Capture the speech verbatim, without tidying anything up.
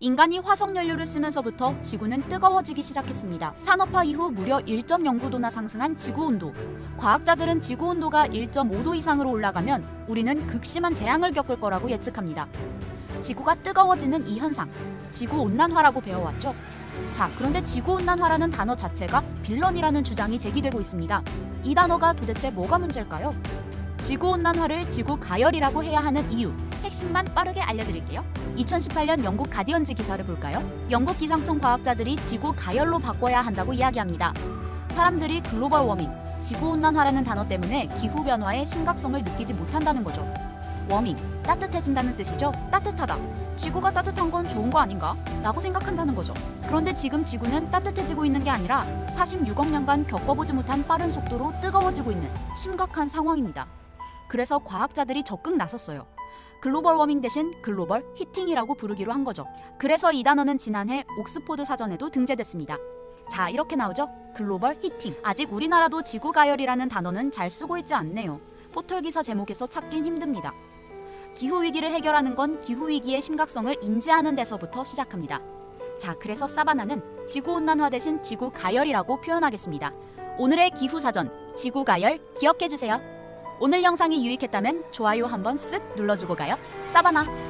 인간이 화석연료를 쓰면서부터 지구는 뜨거워지기 시작했습니다. 산업화 이후 무려 일 점 영구 도나 상승한 지구온도. 과학자들은 지구온도가 일 점 오 도 이상으로 올라가면 우리는 극심한 재앙을 겪을 거라고 예측합니다. 지구가 뜨거워지는 이 현상, 지구온난화라고 배워왔죠? 자, 그런데 지구온난화라는 단어 자체가 빌런이라는 주장이 제기되고 있습니다. 이 단어가 도대체 뭐가 문제일까요? 지구온난화를 지구가열이라고 해야 하는 이유, 핵심만 빠르게 알려드릴게요. 이천십팔 년 영국 가디언지 기사를 볼까요? 영국 기상청 과학자들이 지구가열로 바꿔야 한다고 이야기합니다. 사람들이 글로벌 워밍, 지구온난화라는 단어 때문에 기후변화의 심각성을 느끼지 못한다는 거죠. 워밍, 따뜻해진다는 뜻이죠. 따뜻하다. 지구가 따뜻한 건 좋은 거 아닌가? 라고 생각한다는 거죠. 그런데 지금 지구는 따뜻해지고 있는 게 아니라 사십육억 년간 겪어보지 못한 빠른 속도로 뜨거워지고 있는 심각한 상황입니다. 그래서 과학자들이 적극 나섰어요. 글로벌 워밍 대신 글로벌 히팅이라고 부르기로 한 거죠. 그래서 이 단어는 지난해 옥스포드 사전에도 등재됐습니다. 자, 이렇게 나오죠? 글로벌 히팅. 아직 우리나라도 지구가열이라는 단어는 잘 쓰고 있지 않네요. 포털 기사 제목에서 찾긴 힘듭니다. 기후위기를 해결하는 건 기후위기의 심각성을 인지하는 데서부터 시작합니다. 자, 그래서 사바나는 지구온난화 대신 지구가열이라고 표현하겠습니다. 오늘의 기후사전, 지구가열 기억해주세요. 오늘 영상이 유익했다면 좋아요 한번 쓱 눌러주고 가요. 사바나!